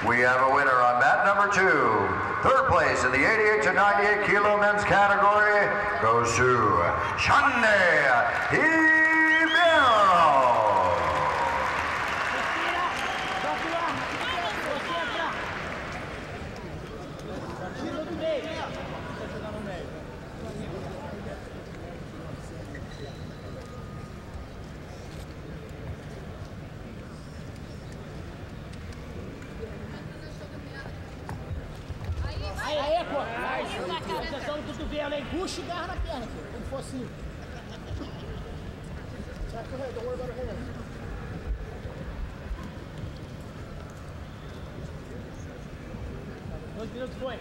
We have a winner on mat number 2. Third place in the 88 to 98 kilo men's category goes to Shande Puxa e garra na perna, como for assim. Vai correr, don't worry about it. 2 minutos foi.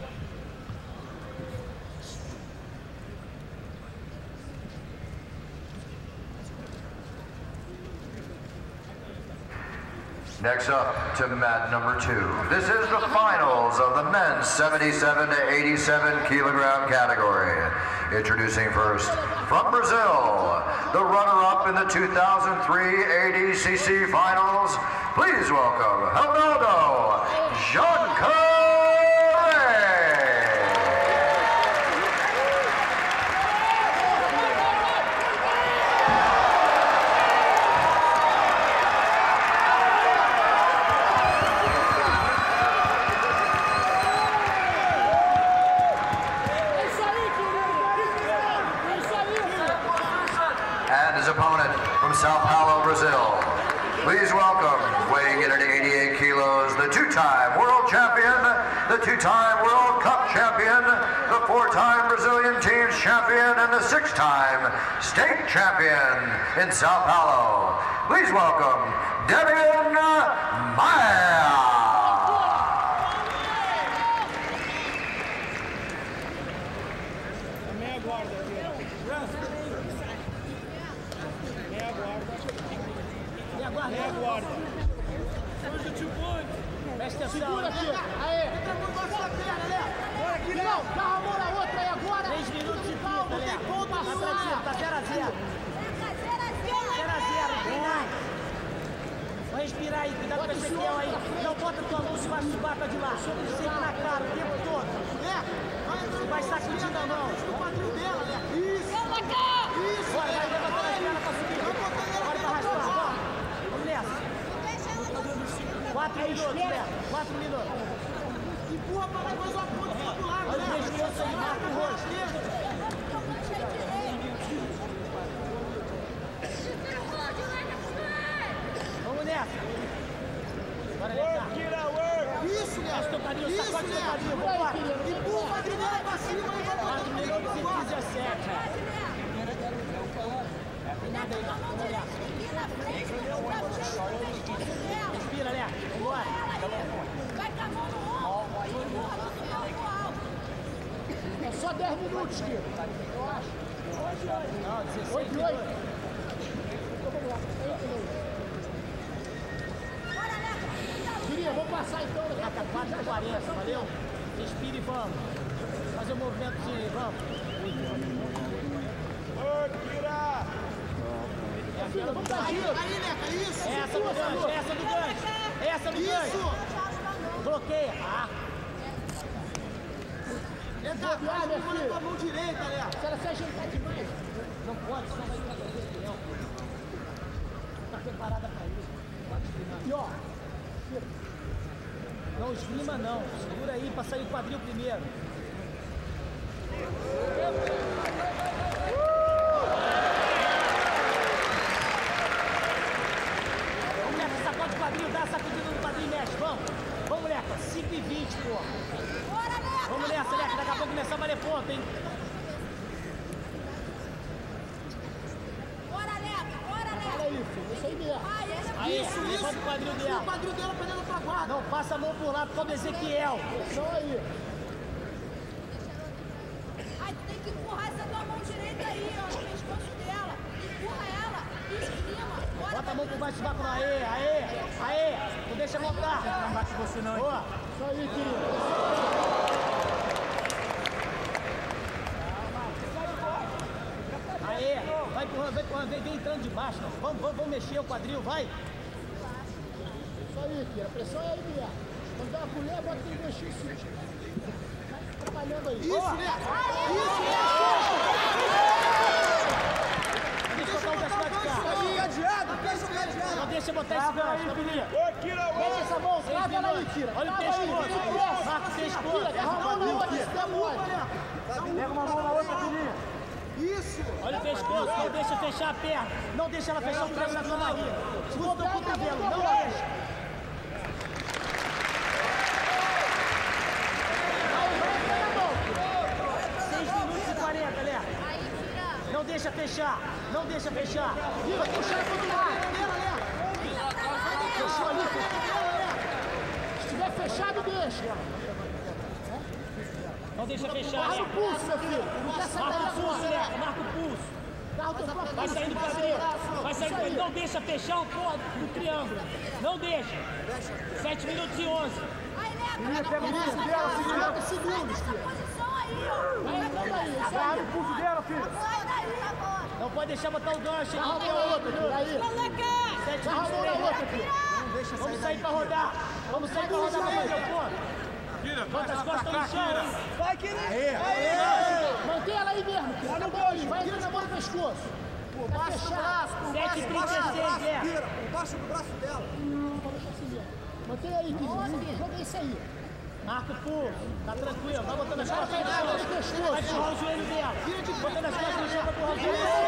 Next up to mat number 2. This is the finals of the men's 77 to 87 kilogram category. Introducing first, from Brazil, the runner-up in the 2003 ADCC finals. Please welcome Ronaldo Jancare. Opponent from Sao Paulo, Brazil. Please welcome, weighing in at 88 kilos, the 2-time world champion, the 2-time World Cup champion, the 4-time Brazilian teams champion, and the 6-time state champion in Sao Paulo. Please welcome, Devian Maia. Presta atenção. Segura aqui. Aê. Entra no baixo da perna, Lé. Bora aqui, não. Dá a mão na outra aí agora. 3 minutos de calma, Lé. Tá 0 a 0. 0 a 0. Vai respirar aí. Cuidado com esse Ezequiel aí. Não bota tua mão se bata de lá. Sempre na cara o tempo todo. Não vai sacudindo a mão. O quadril dela, Lé. Isso. Isso. Bora, vai levantando as pernas pra subir. Bora pra arrastar. Vamos nessa. 4 minutos, Lé. 4 minutos. Empurra pra lá, mais uma ponta pro lado, olha o pescoço aí, marca o rosto. Vamos nessa. Bora, Leka. Isso, Lé. Sacode teu quadril, vambora. Empurra o quadril dela pra cima e vai pra 4 minutos e 17. Nada aí, vamos nessa. Respira, Lé. Vambora. Vai com a mão no ombro. Empurra no final. É só 10 minutos, Kira. Eu acho. Não, 16 8 e 8. minutos. Então vamos lá. Queria, vamos passar então. Tá 4h40, valeu? Respira e vamos. Fazer um movimentozinho aí, vamos. Ô, Kira! Vamos dar giro. Aí, Leka, isso. Essa do gancho, essa do gancho. Essa do gancho. Isso. Bloqueia. Ah. Leka, vai com a mão direita, Leka. Se ela se ajeitar demais. Não pode, senão vai ficar com não. Tá preparada pra isso. E ó. Não esgrima não. Segura aí pra sair o quadril primeiro. Vamos, Leka, sacode o quadril, dá a sacudida no quadril e mexe. Vamos. Vamos, Leka. 5h20, porra. Vamos nessa, Leka. Daqui a pouco começar a valer ponto, hein? Olha isso. Isso aí mesmo. Aí, isso. Levanta o quadril dela. O quadril dela pegando pra guarda. Não, passa a mão por lado como Ezequiel. Só aí. Ai, tu tem que empurrar essa tua mão direita aí, ó, no pescoço dela. Empurra ela, esgrima. Bota a mão por baixo do baco. Aê, aê, aê. Não deixa voltar. Não bate você não, hein? Boa. Só aí, querido. Aê, vai empurrando, vem entrando de baixo. Vamos mexer o quadril, vai. Isso aí, Kira. A pressão é aí, Kira. Quando dá uma colher, bota aquele gostinho assim. Trabalhando aí. Isso, né? Isso, né? Deixa eu botar o pessoal de cá. Cadeado, deixa o cadeado. Não deixa eu botar esse gancho, Camilinha. Deixa essa mão, trava ela aí, tira. Olha o pescoço. Marca o pescoço. Agarra a mão na outra, se der mole. Pega uma mão na outra, Camilinha. Isso. Olha o pescoço, não deixa fechar a perna. Não deixa ela fechar o braço na sua barriga. Segura o cotovelo, não deixa. Não deixa fechar, não deixa fechar. Vai puxar pro outro lado. Fechou ali, se estiver fechado, deixa. Não deixa fechar, Marca o pulso, meu filho. Não quer sair marca o da pulso, porta. Leka, marca o pulso. Vai saindo pra dentro. Vai saindo, não deixa fechar o porra do triângulo. Não deixa. 7 minutos e 11. Menina, pega o pulso dela, 50 segundos, filho. Agarra o pulso dela, filho. Sai daí agora. Não pode deixar botar o gancho. Agarra a mão na outra, filho. Aí. 7 Agarra a mão na outra, filho. Vamos sair pra rodar. Vamos sair pra rodar pra fazer o ponto. Bota as costas no chão, hein? Vai, querido. Aí. Mantém ela aí mesmo, filho. Olha o bolinho. Vai entrar na mão do pescoço. Por baixo do braço. 7h36, Leka. Por baixo do braço dela. Mantém aí, querido. Joga isso aí. Marca o pulso. Tá tranquilo. Vai botando as costas no chão. Vai empurrar o joelho dela. Botando as costas no chão pra empurrar o joelho dela.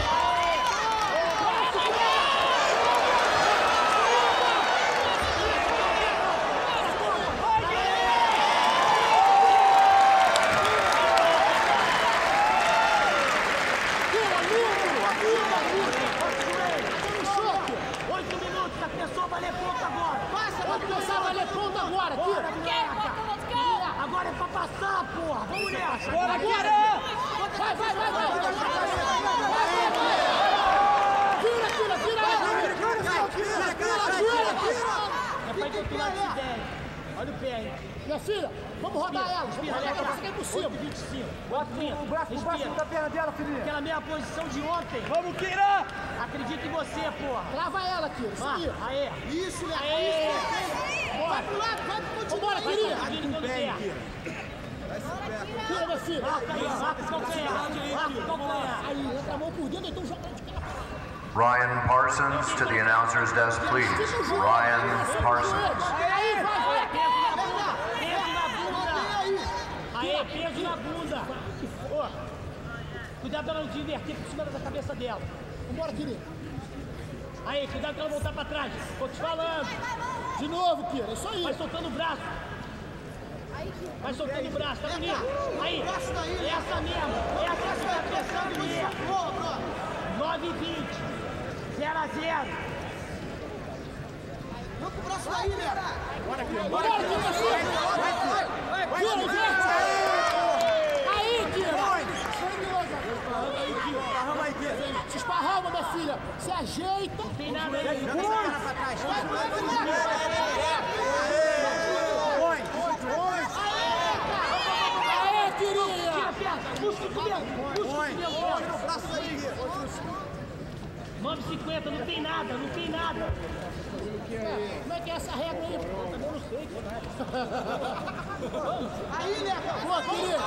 Agora é pra passar, porra! Vamos nessa! Bora, agora! Vai! Vira! É pra encontrar esse 10. Olha o pé aí. Minha filha, vamos rodar ela. Respira, Leka. Você quer por cima. 8h25. Bota o braço da perna dela, filhinha. Aquela mesma posição de ontem. Vamos, Kyra! Acredita em você, porra. Trava ela, Kyra. Isso aí. Aê. Isso, Leka. Aê. Vai pro lado, vai pro continuo. Vambora, Kyra. Subindo todo pé. Kyra, minha filha. Marca aí, marca o calcanhar. Marca o calcanhar. Aí, entra a mão por dentro, então joga de cara. Ryan Parsons to the announcer's desk, please. Ryan Parsons. Aí, vai. Peso na bunda. Aê, peso na bunda. Ô, cuidado pra ela não te inverter por cima da cabeça dela. Vambora, querido. Aí, cuidado pra ela voltar pra trás. Tô te falando. De novo, Kyra. Isso aí. Vai soltando o braço. Vai soltando o braço, tá bonito? Aí, essa mesmo. Essa que tá pensando mesmo. 9h20. 0-0. Vamos pro braço daí, né? Bora, Kyra. Bora, Kyra. Aí, Kyra. Se esparrama, minha filha. Se ajeita. Não tem nada aí. Aê, queria. Puxa o cabelo. Tira o braço daí. 9h50, não tem nada. Como é que é essa regra aí? Eu não sei. Aí, Leka. Pô, queria.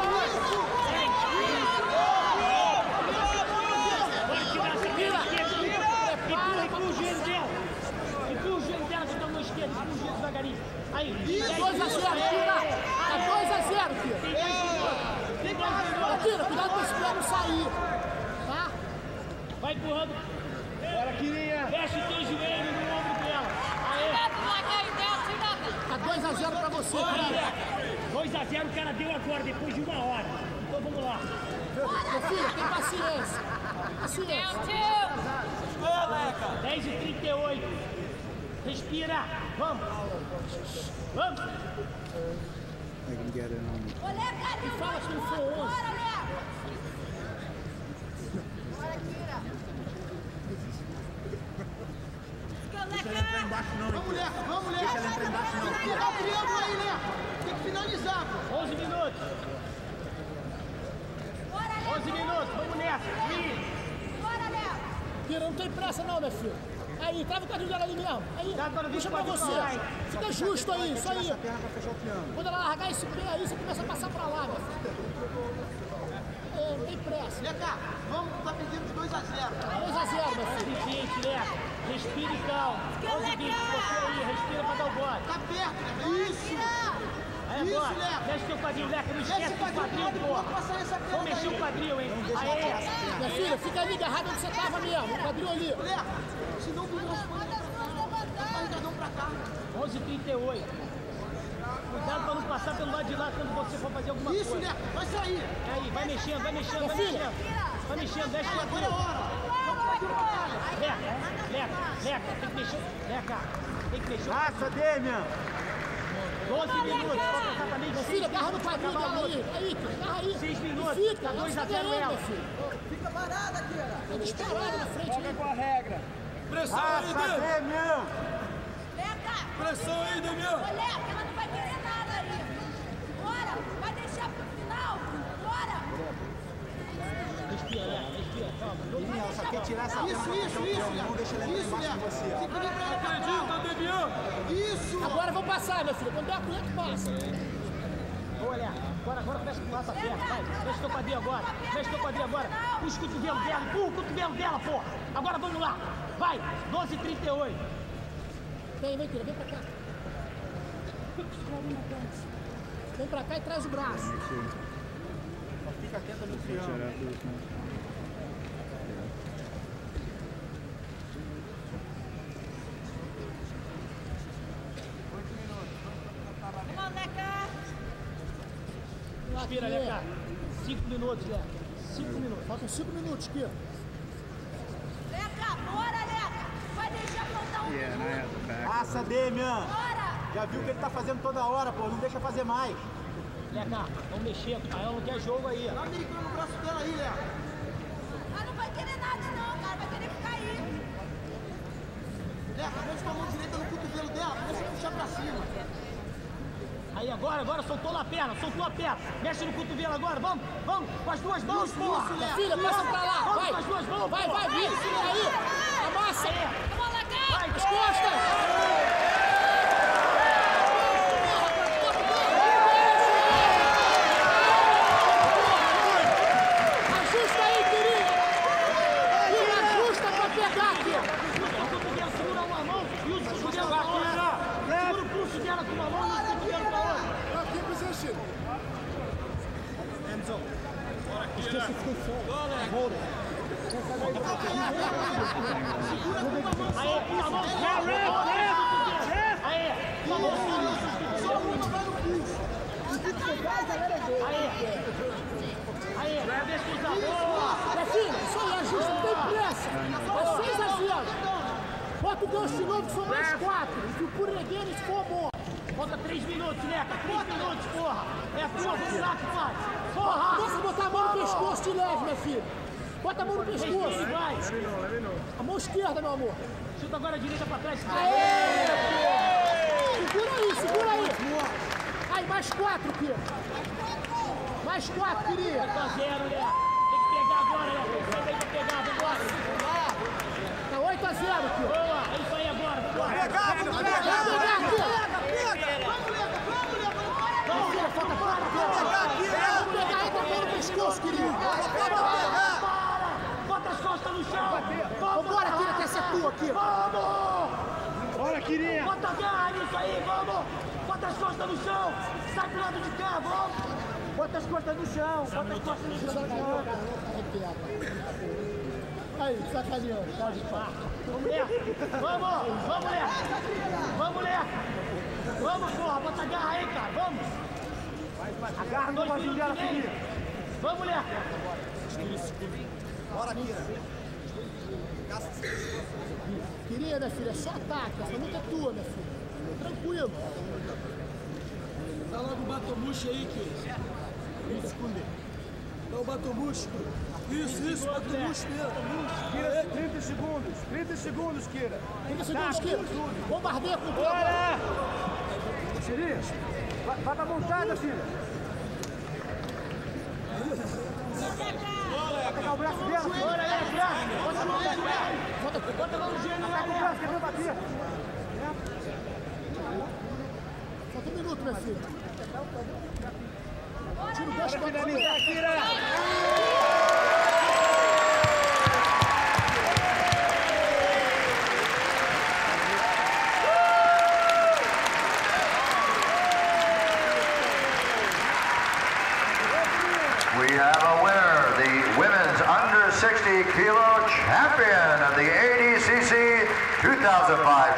Empurra o joelho dela. Empurra o joelho dela que tá na esquerda. Empurra o joelho devagarinho. Aí. 2-0, Kyra. Tá 2-0, Kyra. Tem 2 minutos. Kyra, cuidado com esse pé não sair. Tá? Vai empurrando. Bora, Kyrinha. Fecha o teu joelho no ombro dela. Aê. Tá 2-0 pra você, Kyra. 2-0 o cara deu agora, depois de 1 hora. Então vamos lá. Meu filho, tem paciência. 10h38. Respira. Vamos. Vamos. Fala que não foi 11. Vamos, Leka, vamos, Leka. Deixa ela entrar embaixo, não. Tem que tirar o triângulo aí, Leka. Tem que finalizar, pô. 11 minutos. 11 minutos, vamos nessa. Kyra, não tem pressa não, minha filha. Aí, trava o quadril dela ali mesmo. Aí, puxa pra você. Fica justo aí, isso aí. Quando ela largar esse pé aí, você começa a passar pra lá, meu filho. Não tem pressa. Leka, vamos, tá perdendo de 2 a 0. 2 a 0, meu filho. Gente, Leka, respira e calma. Olha o seguinte, você aí, respira pra dar o bote. Tá perto, Leka. Isso. Aí agora, mexe teu quadril, Leka, não esquece do quadril, porra. Vamos mexer o quadril, hein. Aê. Minha filha, fica ali agarrado onde você tava mesmo, o quadril ali. Leka, se não virar os pães, vai engadão pra cá. 11h38. Cuidado pra não passar pelo lado de lá quando você for fazer alguma coisa. Isso, Leka, vai sair. Aí, vai mexendo, vai mexendo, vai mexendo. Vai mexendo, mexe o quadril. Leka, tem que mexer. Leka, tem que mexer. Passa, Demian. 12 minutos, falta exatamente 6 filha, agarra no quadril dela aí. Aí, agarra aí. 6 minutos, fica, tá 2 a 0 ela. Fica parada, Kyra. Tá disparado na frente. Joga com a regra. Pressão aí, Demian. Leka! Pressão aí, Demian. Ô, Leka, ela não vai querer nada aí. Bora, vai deixar pro final. Bora. Respira, Leka, respira, calma. Demian, só quer tirar essa Isso, não deixa ele entrar embaixo de você. Acredita, Demian. Isso. Agora vão passar, meu filho. Quando der a punheta, passa. Olha, agora fecha com essa perna, vai. Fecha teu quadril agora. Fecha teu quadril agora. Puxa o cotovelo dela, o cotovelo dela, porra. Agora vamos lá. Vai, 12h38. Vem, filha, vem pra cá. Vem pra cá e traz o braço. Fica atento no triângulo. Vamos, Leka. Respira, Leka. 5 minutos, Leka. 5 minutos. Faltam 5 minutos aqui. Leka, bora, Leka. Vai deixar faltar um minuto. Passa, Demian. Bora. Já viu o que ele tá fazendo toda hora, pô. Não deixa fazer mais. Leka, vamos mexer. Aí ela não quer jogo aí. Dá americano no braço dela aí, Leka. Ela não vai querer nada, não, cara. Vai querer ficar aí. Leka, deixa com a mão direita no cotovelo dela. Deixa eu puxar pra cima. Aí agora soltou a perna. Mexe no cotovelo agora, vamos, com as duas mãos, porra! Filha, passa pra lá, vamos vai! com as duas mãos, vai, vira, aí! Amassa! Vamos, Leka. Vai, As costas! Ajusta aí, querida! Ajusta pra pegar aqui! Segura uma mão e usa o cotovelo com a outra! Segura o pulso dela com uma mão e usa o cotovelo com a outra! Renzo. Aí, uma mão só! Aí, uma mão só! Aí, vai ver se usa a boa! Minha filha, isso aí, ajusta, não tem pressa! É 6 a 0! Bota o gancho de novo, que são mais 4! E o Puregueiro, se for bom! Falta 3 minutos, Leka! 3 minutos, porra! É a tua, vamos lá, pai! Porra! Começa a botar a mão no pescoço de leve, minha filha! Bota a mão no pescoço! Vai! A mão esquerda, meu amor! Chuta agora a direita pra trás! Aê! Segura aí! Aí, mais 4 aqui! Mais 4, queria! 8 a 0, Leka! Tem que pegar agora, Leka! Sai daí pra pegar, vambora! Tá 8 a 0 aqui! Boa! É isso aí agora, vambora! Vamos pegar aqui! Vamos pegar aí, tá a mão no pescoço, querido! Bota as costas no chão! Vambora, querida, que essa é tua aqui! Vamos! Bora, Kyrinha. Bota a garra nisso aí, vamos! Bota as costas no chão! Sai pro lado de cá, vamos! Bota as costas no chão! Bota as costas no chão! Aí, sacaneando, tá de pá! Vamos, Leka! Vamos, Leka! Vamos, porra! Bota a garra aí, cara! Vamos! Agarra no vazio dela, Kyrinha. Vamos, Leka! Bora, Kyra. Queria, minha filha, é só ataque, essa luta é tua, minha filha. Tranquilo. Dá logo o batomushi aí, Kyra. Isso, dá o batomushi. Isso, batomushi mesmo. Kyra, 30 segundos. 30 segundos, Kyra. 30 segundos, Kyra. Bombardeia com tudo. Bora! Kyrinha, vai pra montada, filha. Vai pegar o braço dela, filha. Bora, Leka! Bota a mão no joelho! Bota a mão no joelho, Leka! Falta um minuto, meu filho. Tira o gancho pra finalizar, Kyra. We have a winner, the women's under 60 kilo champion of the ADCC 2005